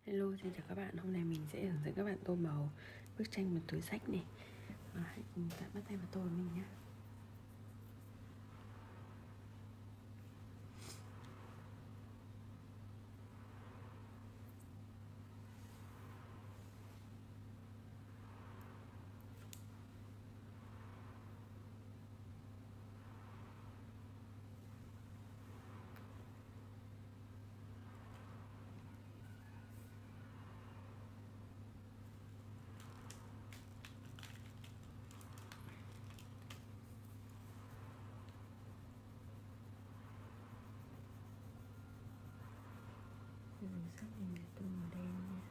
Hello, xin chào các bạn. Hôm nay mình sẽ hướng dẫn các bạn tô màu bức tranh một túi xách này. Hãy cùng bạn bắt tay vào tô với mình nhé. Mình xác định là tô màu đen nha.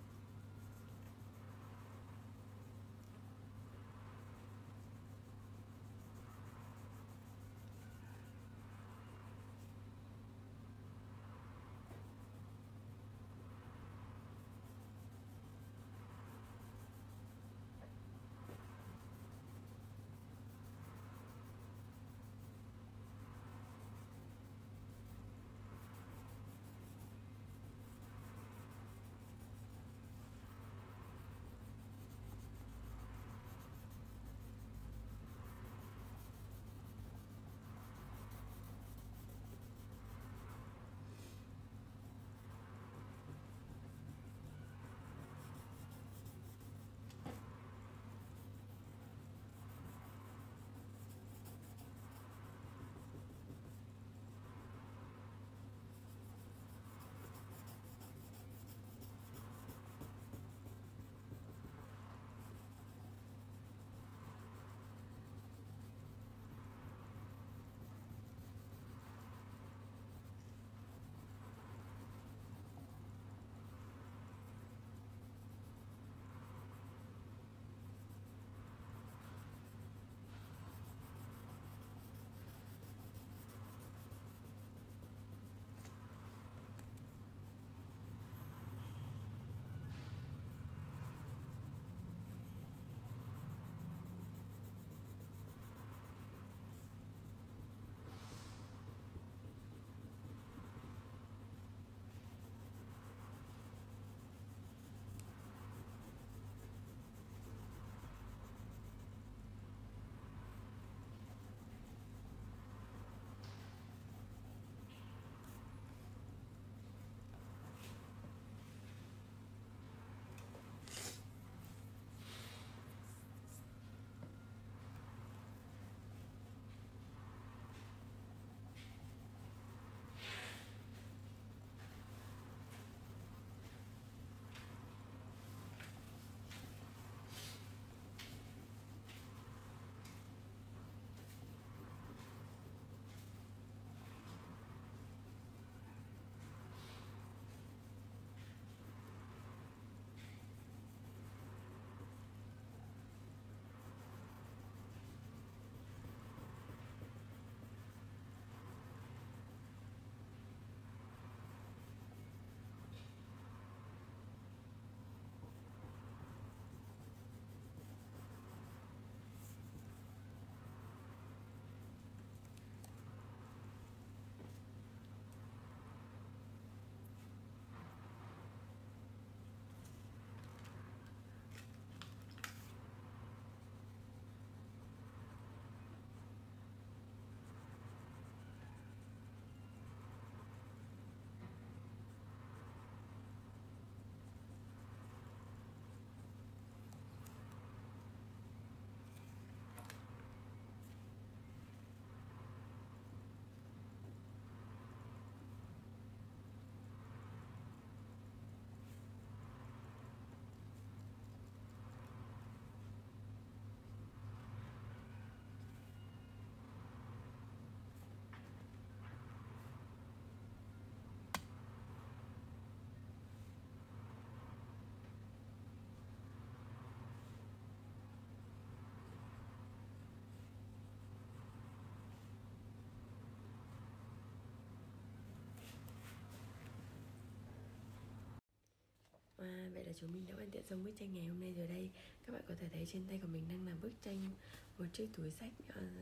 Vậy là chúng mình đã hoàn thiện xong bức tranh ngày hôm nay rồi đây. Các bạn có thể thấy trên tay của mình đang là bức tranh một chiếc túi xách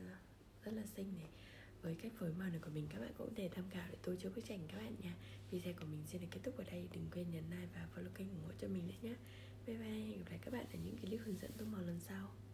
rất là xinh này. Với cách phối màu này của mình, các bạn cũng có thể tham khảo để tô cho bức tranh các bạn nha. Video của mình xin được kết thúc ở đây. Đừng quên nhấn like và follow kênh ủng hộ cho mình nữa nhé. Bye bye, hẹn gặp lại các bạn ở những clip hướng dẫn tô màu lần sau.